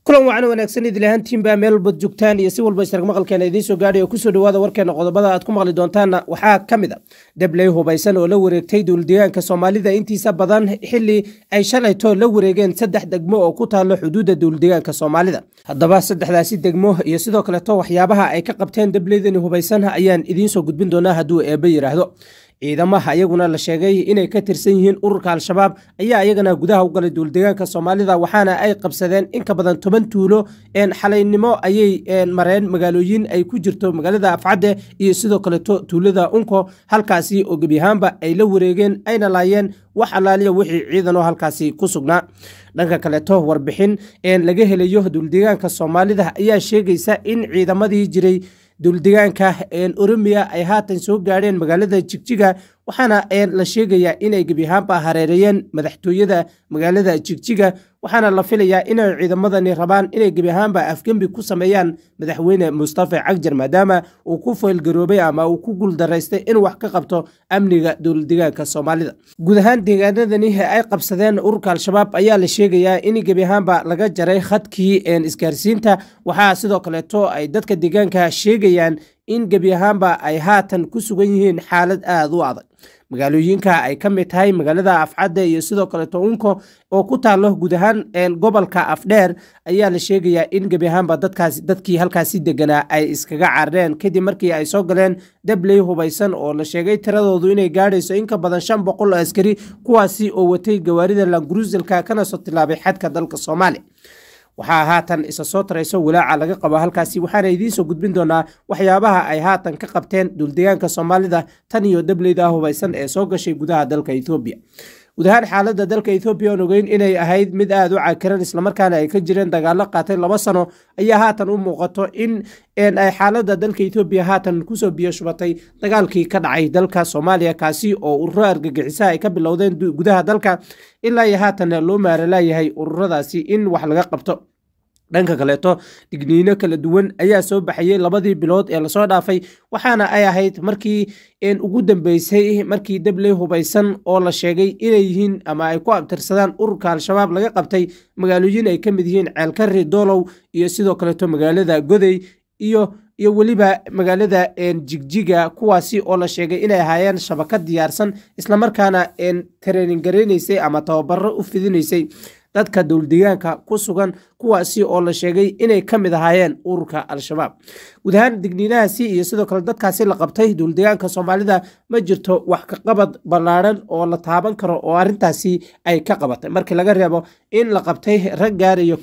kulan wacan wanaagsan idil ahaantiin baa meel walba joogtaan iyo si walba isarag maqalkeena idiin soo gaadhay oo kusoo dhawaada warkeena qodobada aad ku maqli doontaanna waxaa ka mid a dabley hubaysan oo la wareegtay dowladdeegaanka soomaalida intiisa badan xilli ay shalayto la wareegeen 3 degmo oo ku taalo xuduudda dowladdeegaanka soomaalida haddaba saddexdaasi degmo iyo sidoo kaleeto waxyaabaha ay ka qabteen dableydani hubaysan ayaan idiin soo gudbin doonaa hadduu eebbe yiraahdo ciidamaha ayaguna la sheegay inay ka tirsan yihiin ururka al-shabaab ayaa ayagana gudaha u galay dowladdeegaanka soomaalida waxaana ay qabsadeen in ka badan 10 tuulo xalaynimo ayay mareen magaalooyin ay ku jirto magaalada Afcade iyo sidoo kale tuulada Unko halkaasi oo gebi ahaanba ay la wareegeen ayna laayeen wax alaaliya wixii ciidan oo halkaasi ku sugnaa dhanka kale warbixin laga helayo dowladdeegaanka soomaalida ayaa sheegaysa in ciidamadii jiray dowladdeegaanka Oromia ay haatan soo gaareen magaalada Jigjiga waxaana la sheegayaa inay gebi ahaanba hareerayeen madaxtooyada magaalada Jigjiga waxaana la filayaa inay ciidamadani rabaan inay gebi ahaanba afgembi ku sameeyaan madaxweyne Mustafa Cagjar maadaama uu ku faylgaroobay ama uu ku guuldareystay in wax ka qabto amniga dowladdeegaanka Soomaalida guud ahaan deegaanadani ay qabsadeen ururka al-shabaab ayaa la sheegayaa in gebi ahaanba laga jaray khadkii isgaarsiinta waxaa sidoo kale ay dadka deegaanka sheegayaan in gebi ahaanba ay haatan ku sugan yihiin xaalad aad u adag magaalooyinka ay ka mid tahay magaalada Afcade iyo sidoo kale Unko oo ku taalo guud ahaan gobolka Afdheer ayaa la sheegayaa in gebi ahaanba dadkii halkaasi deganaa ay iskaga carareen kadib markii ay soo galeen dabley hubaysan oo la sheegay tiradoodu inay gaadhayso in ka badan 500 askari kuwaasi oo watay gawaarida Land Cruiser-ka kana soo tilaabay xadka dalka Soomaaliya waxaa haatan isa soo tarayso walaaca laga qabo halkaasi waxaana idiin soo gudbin doonaa waxyaabaha ay haatan ka qabteen dowladdeegaanka Soomaalida tan iyo dableyda hubaysan ee soo gashay gudaha dalka Itoobiya guud ahaan xaaladda dalka Itoobiya oo ogeyn inay ahayd mid aad u cakiran isla markaana ay ka jireen dagaalo qaatay 2 sano ayaa haatan u muuqato in ay xaaladda dalka Itoobiya haatan ku soo biyo shubatay dagaalkii ka dhacay dalka Soomaaliya kaasi oo ururo argagixisa ay ka bilowdeen gudaha dalka ilaa haatan loo maaralayahay ururadaasi in wax laga qabto dhanka kaleeto digniino kala duwan ayaa soo baxayay 2 bilood ee la soo dhaafay waxaana ay ahayd markii ugu dambeysay markii dabley hubaysan oo la sheegay inay yihiin ama ay ku abtirsadaan ururka al-shabaab laga qabtay magaalooyin ay ka mid yihiin Ceelkari Doolow iyo sidoo kaleeto magaalada Goday iyo waliba magaalada Jigjiga kuwaasi oo la sheegay inay ahaayeen shabakad diyaarsan isla markaana training gareynaysay ama tababaro u fidinaysay dadka dowladdeegaanka ku sugan kuwaasi oo la sheegay inay ka mid ahaayeen ururka al-shabaab guud ahaan digniinahaasi iyo sidoo kale dadkaasi la qabtay dowladdeegaanka Soomaalida ma jirto wax ka qabad ballaaran oo la taaban karo oo arintaasi ay ka qabatay markii laga reebo in la qabtay rag gaarayo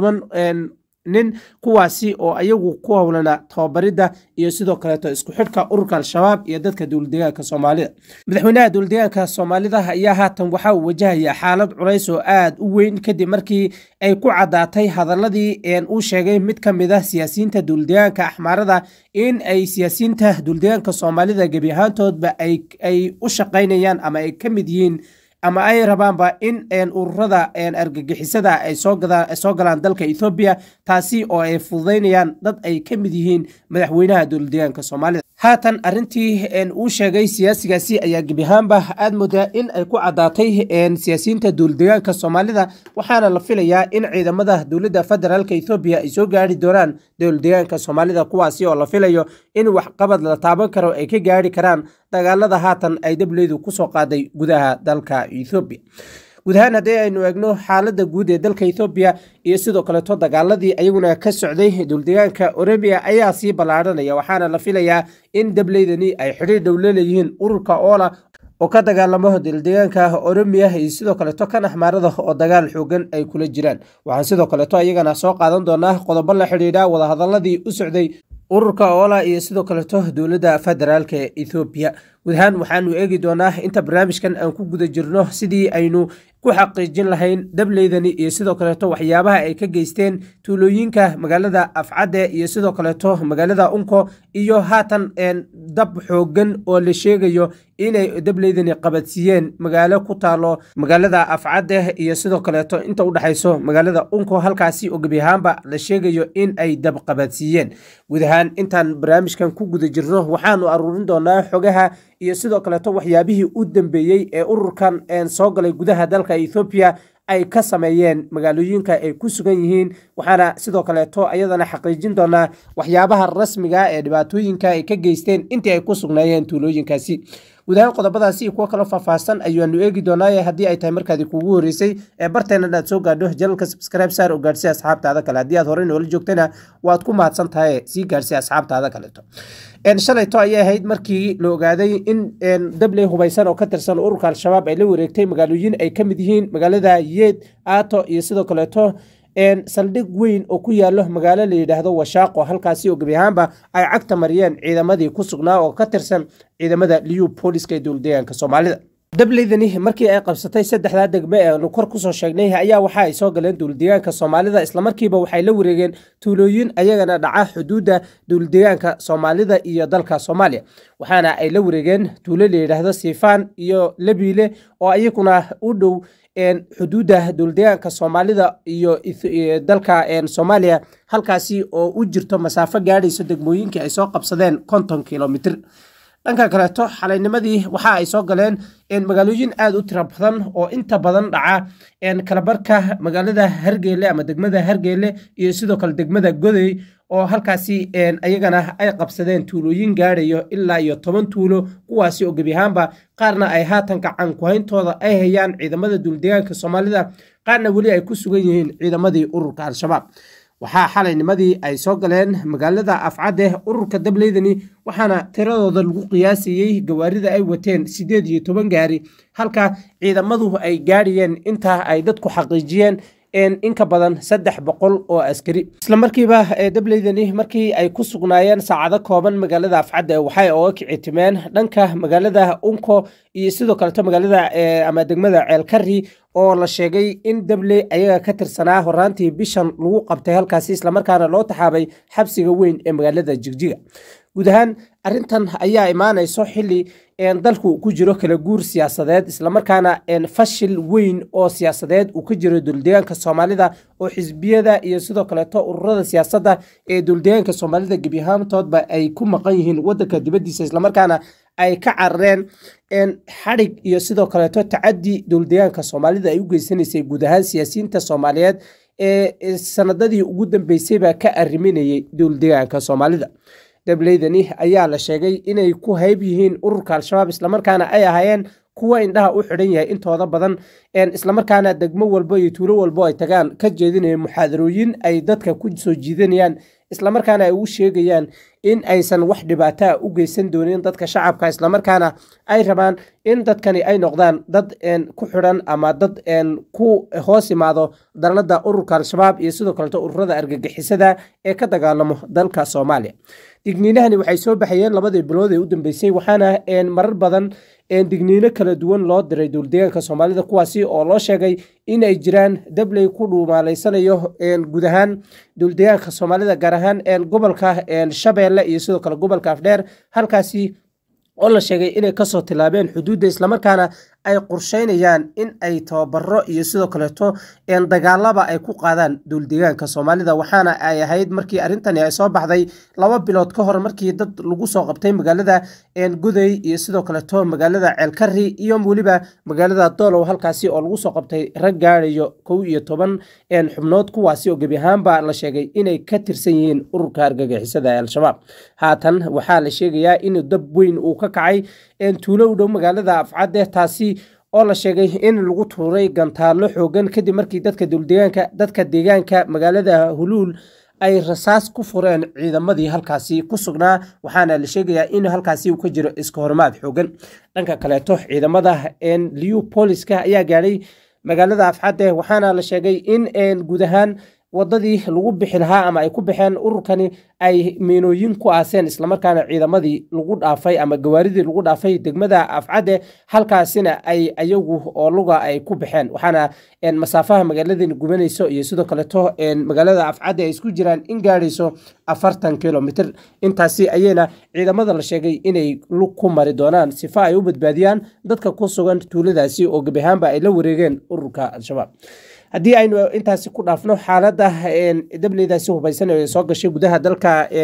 11 nin kuwaasi oo ayagu ku hawlana tababarida iyo sidoo kale isku xidhka ururka al-shabaab iyo dadka dowladdeegaanka Soomaalida madaxweynaha dowladdeegaanka Soomaalida ayaa haatan waxa uu wajahaya xaalad culays oo aad u weyn kadib markii ay ku cadaatay hadaladii uu sheegay mid ka mid ah siyaasiyiinta dowladdeegaanka Axmaarada in ay siyaasiyiinta dowladdeegaanka Soomaalida gebi ahaantoodba ay u shaqaynayaan ama ay ka mid yihiin ama ay rabaanba in ururada argagixisada ay soo galaan dalka Itoobiya taasi oo ay fududeynayaan dad ay ka mid yihiin madaxweynaha dowladdeegaanka Soomaalida haatan arintii uu sheegay siyaasigaasi ayaa gebi ahaanba aad moodaa in ay ku cadaatay siyaasiyiinta dowladdeegaanka Soomaalida waxaana la filayaa in ciidamada dowladda federaalka Itoobiya ay soo gaari doonaan dowladdeegaanka Soomaalida kuwaasi oo la filayo in wax qabad la taaban karo ay ka gaari karaan dagaalada haatan ay dableydu ku soo qaaday gudaha dalka Itoobiya guud ahaan haddii aynu eegno xaaladda guud ee dalka Itoobiya iyo sidoo kale dagaaladii ayaguna ka socday dowladdeegaanka Oromia ayaa sii ballaaranaya waxaana la filayaa in dableydani ay xiriir dhow leeyihiin ururka Ola oo ka dagaalamo dowladdeegaanka Oromia iyo sidoo kale kan Axmaarada oo dagaal xoogan ay kula jiraan waxaan sidoo kale ayagana soo qaadan doonaa qodobo la xiriira wada hadaladii u socday ururka Ola iyo sidoo kale dowladda federaalka Itoobiya guud ahaan waxaanu eegi doonaa inta barnaamijkan aan ku guda jirno sidii aynu ku xaqiijin lahayn dableydani iyo sidoo kale waxyaabaha ay ka geysteen tuulooyinka magaalada Afcade iyo sidoo kale magaalada Unko iyo haatan dab xoogan oo la sheegayo inay dableydani qabadsiiyeen magaalo ku taalo magaalada Afcade iyo sidoo kale inta u dhaxayso magaalada Unko halkaasi oo gebi ahaanba la sheegayo in ay dab qabadsiiyeen guud ahaan intaan barnaamijkan ku guda jirno waxaanu aruurin doonaa xogaha iyo sidoo kale waxyaabihii u dambeeyay ee ururkan soo galay gudaha dalka Ethiopia ay ka sameeyeen magaalooyinka ay ku sugan yihiin waxaana sidoo kaleeto ayadana xaqiijin doonaa waxyaabaha rasmiga ee dhibaatooyinka ay ka geysteen intii ay ku sugnaayeen tuulooyinkaasi guud ahaan qodobadaasi iyo kuwo kaloo faahfaahsan ayaanu eegi doonaa haddii ay tahay markaadii kuugu horeysay ee barteena inaad soo gaadho janalka subscribe saar oo gaadhsi asxaabtaada kale haddii aad horey noola joogtana waad ku mahadsan tahay sii gaadhsi asxaabtaada kaleeto shalayto ayay ahayd markii la ogaaday in dabley hubaysan oo ka tirsan ururka al-shabaab ay la wareegtay magaalooyin ay ka mid yihiin magaalada yeed aato iyo sidoo kaleeto saldhig weyn oo ku yaalo magaalo la yidhaahdo washaaqo halkaasi oo gebi ahaanba ay cagta mariyeen ciidamadii ku sugnaa oo ka tirsan ciidamada liyu booliska ee dowladdeegaanka soomaalida dableydani markii ay qabsatay saddexdaa degme ee aanu kor kusoo sheegnay ayaa waxa ay soo galeen dowladdeegaanka soomaalida islamarkiiba waxay la wareegeen tuulooyin ayagana dhaca xuduudda dowladdeegaanka soomaalida iyo dalka soomaaliya waxaana ay la wareegeen tuulo la yidhaahdo siifaan iyo labiile oo ayaguna u dhow xuduudda dowladdeegaanka soomaalida iyo dalka soomaaliya halkaasi oo u jirto masaafo gaadhayso degmooyinkii ay soo qabsadeen 50 kilomitir dhanka kaleeto xalaynimadii waxa ay soo galeen magaalooyin aad u tiro badan oo inta badan dhaca kalabarka magaalada hargeyle ama degmada hargeyle iyo sidoo kale degmada godey oo halkaasi ayagana ay qabsadeen tuulooyin gaadhayo ilaa iyo 10 tuulo kuwaasi oo gebi ahaanba qaarna ay haatan gacan ku hayntooda ay hayaan ciidamada dowladdeegaanka soomaalida qaarna weli ay ku sugan yihiin ciidamadii ururka al-shabaab waxaa xalaynimadii ay soo galeen magaalada afcadde ururka dableydani waxaana tiradooda lagu qiyaasayey gawaarida ay wateen 18 gaari halka ciidamadu ay gaadhiyeen intaa ay dadku xaqiijiyeen in ka badan 300 oo askari isla markiiba dableydani markii ay ku sugnaayeen saacado kooban magaalada afcadde waxay uga kicitimeen dhanka magaalada unko iyo sidoo kaleto magaalada ama degmada ceelkari oo la sheegay in dabley ayaga ka tirsanaa horaantii bishan lagu qabtay halkaasi islamarkaana loo taxaabay xabsiga weyn ee magaalada jigjiga guud ahaan arrintan ayaa imaanayso xilli dalku ku jiro kala guur siyaasadeed islamarkaana fashil weyn oo siyaasadeed uu ka jiro dowladdeegaanka soomaalida oo xisbiyada iyo sidoo kaleeto ururada siyaasadda ee dowladdeegaanka soomaalida gebi ahaantoodba ay ku maqan yihiin waddanka dibaddiisa islamarkaana ay ka carareen xadhig iyo sidoo kaleeto tacaddi dowladdeegaanka soomaalida ay u geysanaysay guud ahaan siyaasiyiinta soomaaliyeed ee sanadadii ugu dambeysayba ka arriminayay dowladdeegaanka soomaalida dableydani ayaa la sheegay inay ku hayb yihiin ururka al-shabaab islamarkaana ay ahaayeen kuwa indhaha u xidhan yahay intooda badan islamarkaana degmo walbo iyo tuulo walbo ay tagaan ka jeedinayeen muxaadarooyin ay dadka ku soo jiidanayaan islamarkaana ay ugu sheegayaan in aysan wax dhibaataa u geysan doonin dadka shacabka islamarkaana ay rabaan in dadkani ay noqdaan dad ku xidhan ama dad ku hoos imaado dalada ururka al-shabaab iyo sidoo kaleto ururada argagixisada ee ka dagaalamo dalka soomaaliya digniinahani waxay soo baxayeen 2 bilood ee u dambeysay waxaana marar badan digniino kala duwan loo diray dowladdeegaanka soomaalida kuwaasi oo loo sheegay in ay jiraan dabley ku dhuumaaleysanayo guud ahaan dowladdeegaanka soomaalida gaar ahaan gobolka shabeelle iyo sidoo kale gobolka afdheer halkaasi oo la sheegay inay kasoo tilaabeen xuduudda islamarkaana ay qorsheynayaan in ay tababaro iyo sidoo kaleeto dagaalaba ay ku qaadaan dowladdeegaanka soomaalida waxaana ay ahayd markii arrintani ay soo baxday 2 bilood ka hor markii dad lagu soo qabtay magaalada godey iyo sidoo kaleeto magaalada ceelkari iyo weliba magaalada doolow halkaasi oo lagu soo qabtay rag gaadhayo 11 xubnood kuwaasi oo gebi ahaanba la sheegay inay ka tirsan yihiin ururka argagixisada ee al-shabaab haatan waxaa la sheegayaa in dab weyn uu ka kacay tuulo u dhow magaalada afcadde taasi oo la sheegay in lagu tuuray gantaalo xoogan kadib markii dadka deegaanka magaalada huluul ay rasaas ku fureen ciidamadii halkaasi ku sugnaa waxaana la sheegayaa in halkaasi uu ka jiro iska hormaad xoogan dhanka kaleeto ciidamada liyu booliska ayaa gaadhay magaalada afcadde waxaana la sheegay in guud ahaan wadadii lagu bixi lahaa ama ay ku baxeen ururkani ay miinooyin ku aaseen islamarkaana ciidamadii lagu dhaafay ama gawaaridii lagu dhaafay degmada afcadde halkaasina ay ayagu oo luga ay ku baxeen waxaana masaafaha magaaladani gubanayso iyo sidoo kaleeto magaalada afcadde ay isku jiraan in gaadhayso 40 kilomitir intaasi ayayna ciidamada la sheegay inay lug ku mari doonaan sifa ay u badbaadiyaan dadka ku sugan tuuladaasi oo gebi ahaanba ay la wareegeen ururka al-shabaab haddii aynu intaasi ku dhaafno xaaladda dableydaasi hubaysan ee soo gashay gudaha dalka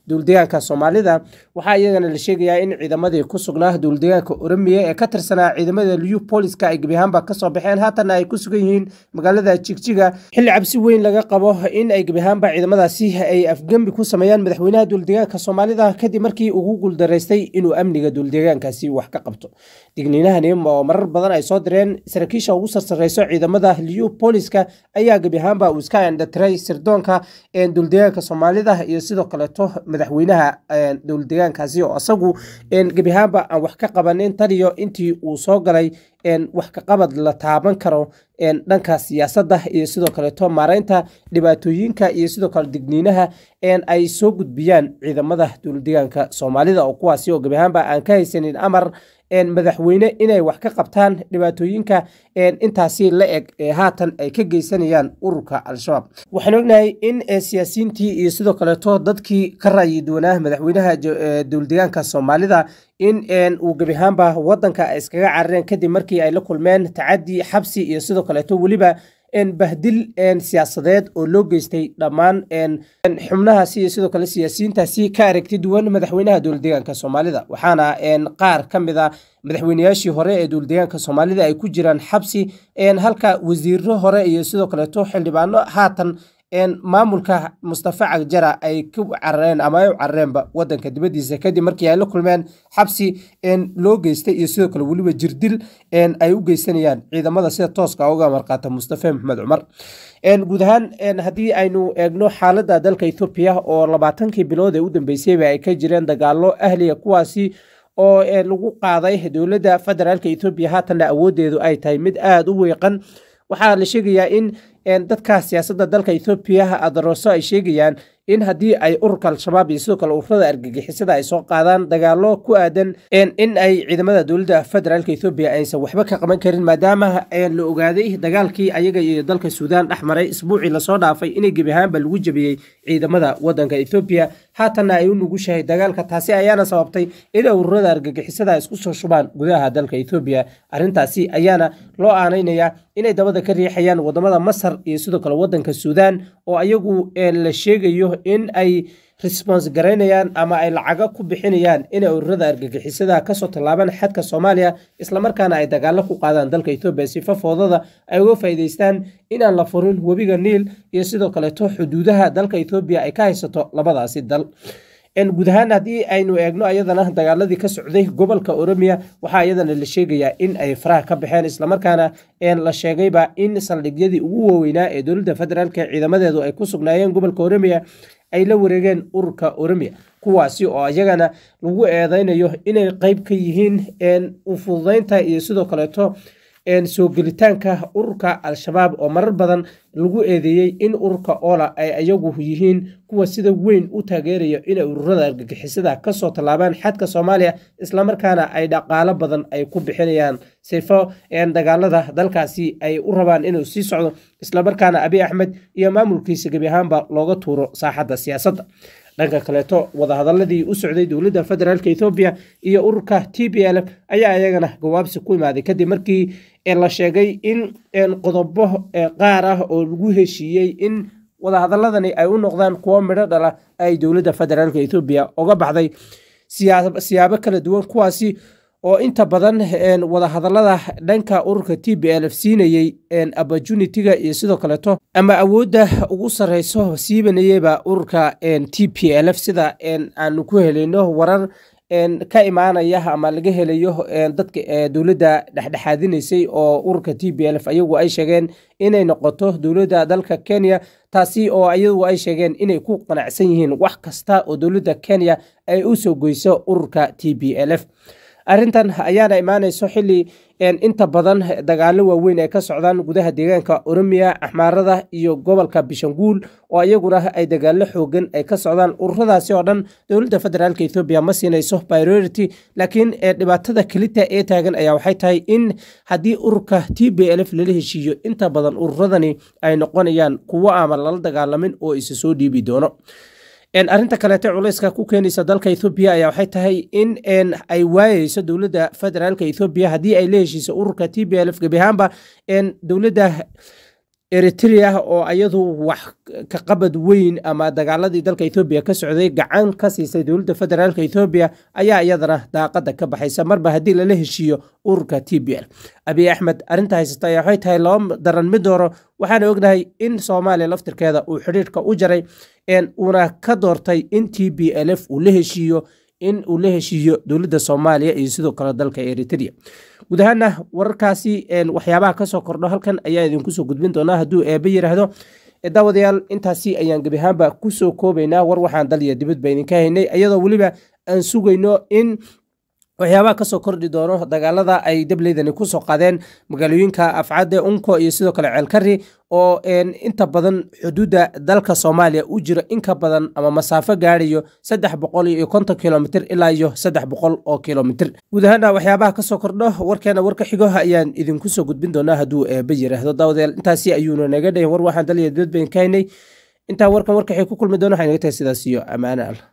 dowladdeegaanka Soomaalida waxaa iyagana la sheegayaa in ciidamadii ku sugnaa dowladdeegaanka Oromiya ee ka tirsanaa ciidamada liyu booliska ay gebi ahaanba ka soo baxeen haatana ay ku sugan yihiin magaalada Jigjiga xilli cabsi weyn laga qabo in ay gebi ahaanba ciidamadaasi ay afgembi ku sameeyaan madaxweynaha dowladdeegaanka Soomaalida kadib markii uu guuldareystay inuu amniga dowladdeegaankaasi wax ka qabto digniinahani oo marar badan ay soo direen saraakiisha ugu sarsareyso ciidamada liyu booliska ayaa gebi ahaanba uu iska indhatiray sirdoonka dowladdeegaanka Soomaalida iyo sidoo kale madaxweynaha dowladdeegaankaasi oo asagu gebi ahaanba aan wax ka qabanin taliyo intii uu soo galay wax ka qabad la taaban karo dhanka siyaasadda iyo sidoo kale maareynta dhibaatooyinka iyo sidoo kale digniinaha ay soo gudbiyaan ciidamada dowladdeegaanka Soomaalida oo kuwaasi oo gebi ahaanba aan ka haysanin amar madaxweyne inay wax ka qabtaan dhibaatooyinka intaasi la eg haatan ay ka geysanayaan ururka al-shabaab waxaan ognahay in siyaasiyiintii iyo sidoo kale dadkii ka ra'yi doonaa madaxweynaha dowladdeegaanka Soomaalida in uu gebi ahaanba wadanka iskaga carareen kadib markii ay la kulmeen tacaddi xabsi iyo sidoo kale weliba bahdil siyaasadeed oo loo geystay dhammaan xubnahaasi iyo sidoo kale siyaasiyiintaasi ka aragti duwan madaxweynaha dowladdeegaanka Soomaalida waxaana qaar ka mid ah madaxweynayaashii hore ee dowladdeegaanka Soomaalida ay ku jiraan xabsi halka wasiirro hore iyo sidoo kale xildhibaano haatan maamulka Mustafa Cagjara ay ku carareen ama ay u carareenba wadanka dibadiisa kadib markii ay la kulmeen xabsi loo geystay iyo sidoo kale weliba jirdil ay u geysanayaan ciidamada sida tooska uga marqaata Mustafa Maxamed Cumar guud ahaan haddii aynu eegno xaaladda dalka Ethiopia oo 20kii bilood ee u dambeysay ay ka jireen dagaallo ahliya kuwaasi oo lagu qaaday dowladda federaalka Ethiopia haatan awoodeedu ay tahay mid aad u weeqan waxaa la sheegayaa in dadka siyaasadda dalka Ethiopia adarooso ay sheegayaan in haddii ay ururka al-shabaab iyo sidoo kale ururada argagixisada ay soo qaadaan dagaallo ku aadan in ay ciidamada dowladda federaalka Ethiopia aysan waxba ka qaban karin maadaama la ogaaday dagaalkii ayaga iyo dalka Suudaan dhexmaray isbuucii la soo dhaafay inay gebi ahaanba lagu jabiyay ciidamada wadanka Ethiopia haatana ay u nugushahay dagaalka taasi ayaana sababtay in ururada argagixisada isku soo shubaan gudaha dalka Ethiopia arrintaasi ayaana loo aaneynaya inay dabada ka riixayaan wadamada Masar iyo sidoo kale wadanka Suudaan oo ayagu la sheegayo in ay response gareynayaan ama ay lacaga ku bixinayaan in ururada argagixisada ka soo tallaabaan xadka Soomaaliya isla markaana ay dagaalo ku qaadaan dalka Ethiopia si fafoodada ay uga faa'iideystaan in aan la furin webiga Niil iyo sidoo kale xuduudaha dalka Ethiopia ay ka haysato labadaasi dal guud ahaan haddii aynu eegno ayadana dagaaladii ka socday gobolka Oromiya waxaa ayadana la sheegayaa in ay faraha ka baxeen isla markaana la sheegayba in saldhigyadii ugu waaweynaa ee dowladda federaalka ciidamadeedu ay ku sugnaayeen gobolka Oromiya ay la wareegeen ururka Oromiya kuwaasi oo ayagana lagu eedeynayo inay qayb ka yihiin u fududeynta iyo sidoo kale soo gelitaanka ururka al-shabaab oo marar badan lagu eedeeyay in ururka Ola ay ayagu yihiin kuwa sida weyn u taageerayo in ururada argagixisada ka soo tallaabaan xadka Soomaaliya isla markaana ay dhaqaale badan ay ku bixinayaan sifo dagaalada dalkaasi ay u rabaan inuu sii socdo isla markaana Abiy Ahmed iyo maamulkiisa gebi ahaanba looga tuuro saaxadda siyaasadda dhanka kaleeto wadahadaladii u socday dowladda federaalka Ethiopia iyo ururka TPLF ayaa ayagana gawaabsi ku imaaday kadib markii la sheegay in qodobo qaar ah oo lagu heshiiyey in wadahadaladani ay u noqdaan kuwo midho dhala ay dowladda federaalka Ethiopia uga baxday siyaabo kala duwan kuwaasi oo inta badan wadahadalada dhanka ururka TPLF siinayay opportunity-ga iyo sidoo kaleeto ama awoodda ugu sareyso siibanayaba ururka TPLF sida aanu ku helayno warar ka imaanaya ama laga helayo dadka dowladda dhexdhexaadinaysay oo ururka TPLF ayagu ay sheegeen inay noqoto dowladda dalka Kenya taasi oo ayagu ay sheegeen inay ku qanacsan yihiin wax kasta oo dowladda Kenya ay u soo goyso ururka TPLF arrintan ayaana imaanayso xilli inta badan dagaalo waaweyn ay ka socdaan gudaha deegaanka Oromiya Axmaarada iyo gobolka Bishanguul oo iyaguna ay dagaalo xoogan ay ka socdaan ururadaasi oo dhan dowladda federaalka Ethiopia ma siinayso priority laakiin dhibaatada kelita ee taagan ayaa waxay tahay in haddii ururka TPLF lala heshiiyo inta badan ururadani ay noqonayaan kuwo aan lala dagaalamin oo isa soo dhiibi doono arrinta kaleete culayska ku keenaysa dalka Ethiopia ayaa waxay tahay in ay waayeyso dowladda federaalka Ethiopia haddii ay la heshiiso ururka TPLF gabi ahaanba dowladda Eritrea oo ayadu wax ka qabad weyn ama dagaaladii dalka Ethiopia ka socday gacan ka siisay dowladda federaalka Ethiopia ayaa iyadana daaqada ka baxaysa marba haddii lala heshiiyo ururka TPL. Abiy Ahmed arinta haysata ayaa waxay tahay loo daran mid hore waxaana ognahay in Soomaaliya laftirkeeda uu xiriirka u jaray una ka doortay in TPLF uu la heshiiyo dowladda Soomaaliya iyo sidoo kale dalka Eritrea. guud ahaana wararkaasi waxyaabaha ka soo kordho halkan ayaa idinku soo gudbin doonaa hadduu eebbe yiraahdo. daawadayaal intaasi ayaan gebi ahaanba ku soo koobaynaa war waxaan dal iyo dibadba idinka haynay iyadoo weliba aan sugayno in waxyaabaha ka soo kordhi doono dagaalada ay dableydani ku soo qaadeen magaalooyinka Afcade, Unko iyo sidoo kale Ceelkari oo inta badan xuduudda dalka Soomaaliya u jira in ka badan ama masaafo gaarayo 350 kilomitir ilaa iyo 300 kilomitir. guud ahaan waxyaabaha ka soo kordho warkeena warka xigo ayaan idinku soo gudbin doonaa hadduu eebbe yiraahdo. daawadayaal intaasi ayuuna naga dhayn war waxaan dal iyo dibadba idinka haynay. inta warkan warka xig ku kulmi doono waxaan naga tahay sidaas iyo amaana Allah.